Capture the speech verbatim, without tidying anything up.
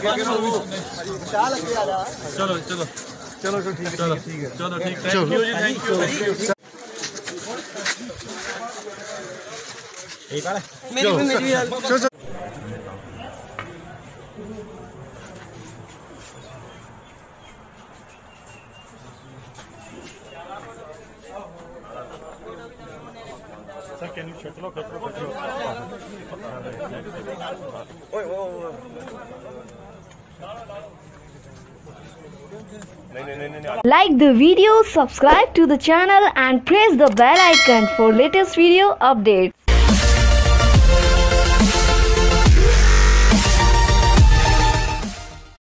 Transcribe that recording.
चलो चलो चलो चलो ठीक है चलो ठीक है चलो ठीक थैंक यू जी थैंक यू थैंक यू मेरी भी मेरी भी Sir, can you shut up? Oi, oi, oi. Like the video, subscribe to the channel and press the bell icon for latest video updates.